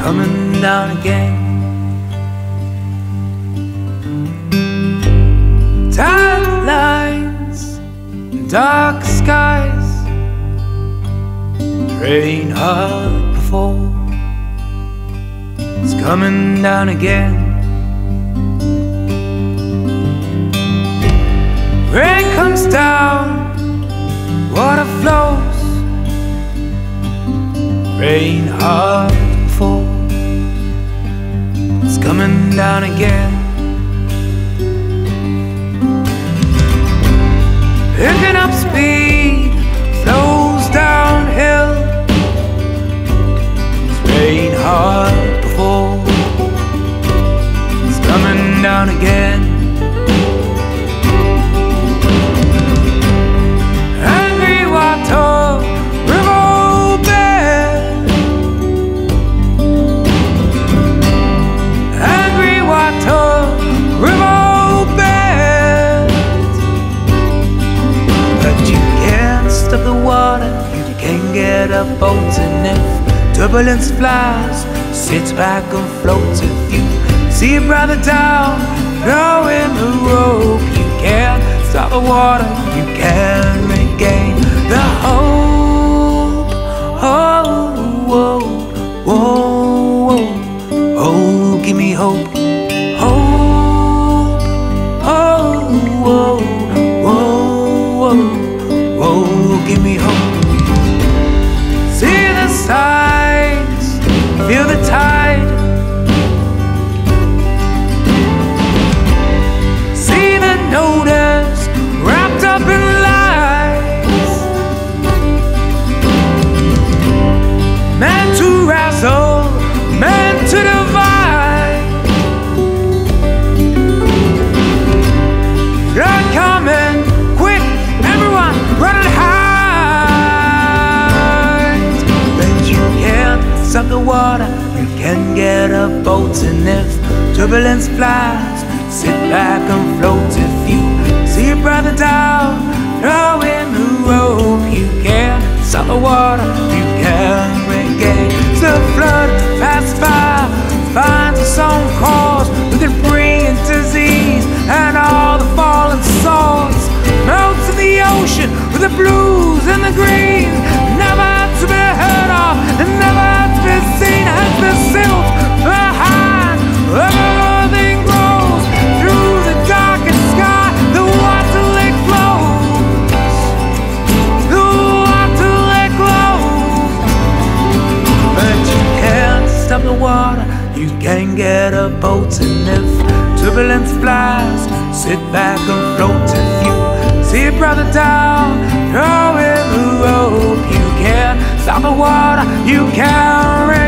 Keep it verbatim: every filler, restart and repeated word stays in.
coming down again. Tight lines, dark skies, rain hard before, it's coming down again. Rain comes down, water flows, rain hard before, it's coming down again. Picking up speed, flows downhill, it's rain hard before, it's coming down again. Angry water, riverbed, angry water, riverbed. But you can't stop the water, you can't get a boat, and if turbulence flies, sits back and floats. If you see your brother down, throw him a rope. You can't stop the water, you can regain the hope. Oh, whoa, whoa, whoa, oh, give me hope. Hope, oh, whoa, whoa, whoa, whoa, give me hope. See the signs, feel the tide, see the notice wrapped up in lies, meant to wrestle, meant to divide. Flood coming quick, everyone run and hide. But you can't stop the water, you can get a boat, and if turbulence flies, sit back and float. If you see your brother down, throw him a rope. You can't stop the water, you can regain. The flood passes by, finds its own cause, we can bring disease and all the fallen souls. Melts in the ocean with the blues and the greens, never to be heard of and never to be seen, has been sealed behind. Everything grows through the darkest sky, the water lake flows, the water lake flows. But you can't stop the water, you can get a boat, and if turbulence flies, sit back and float. If you see your brother down, throw him a rope. You can't stop the water, you can